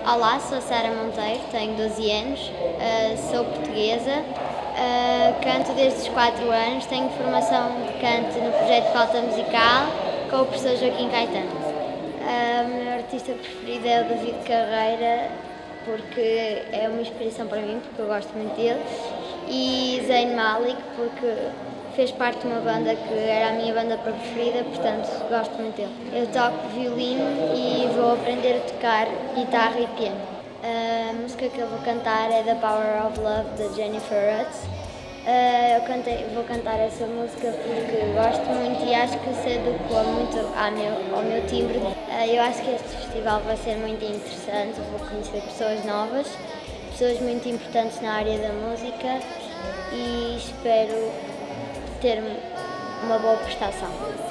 Olá, sou Sara Monteiro, tenho 12 anos, sou portuguesa, canto desde os 4 anos, tenho formação de canto no projeto Flauta Musical com o professor Joaquim Caetano. O meu artista preferido é o David Carreira, porque é uma inspiração para mim, porque eu gosto muito dele, e Zayn Malik, porque fez parte de uma banda que era a minha banda preferida, portanto gosto muito dele. Eu toco violino e vou aprender a tocar guitarra e piano. A música que eu vou cantar é The Power of Love, da Jennifer Hudson. Vou cantar essa música porque gosto muito e acho que se adequa muito ao meu timbre. Eu acho que este festival vai ser muito interessante, eu vou conhecer pessoas novas, pessoas muito importantes na área da música e espero ter uma boa prestação.